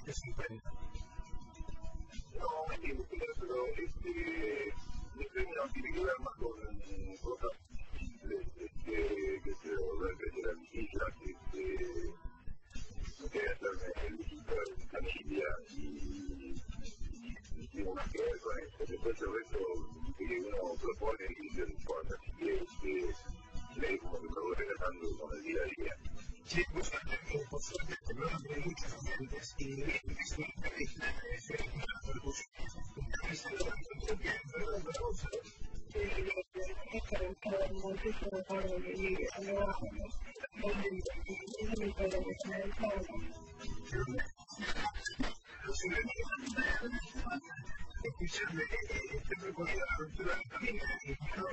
te sorprenda. No, me entiendo, pero mi premio tiene que ver más con cosas simples, que se volver a crecer a mis hijas, no quería hacerme el visito de mi familia y tiene más que ver con eso. Después el resto que uno propone y no importa, así que le como que me voy relatando con el día a día. Sí, por suerte, no hay muchos oyentes y es una entrevista, es una repercusión. Entonces, lo encontré bien, ¿verdad? Para vos, escucharme este recorrido de la ruptura de la familia y no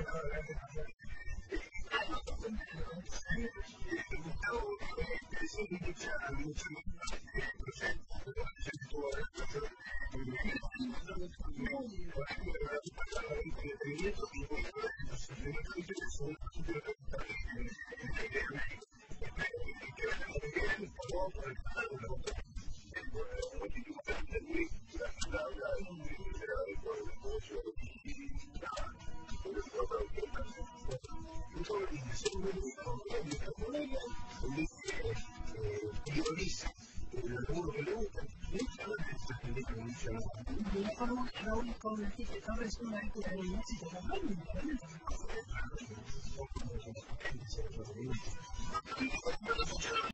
Gustavo, eso mucha prioriza el laburo que le gusta, muchas veces esta película no se va. De la forma que Raúl con la Tite Torres una época de música también,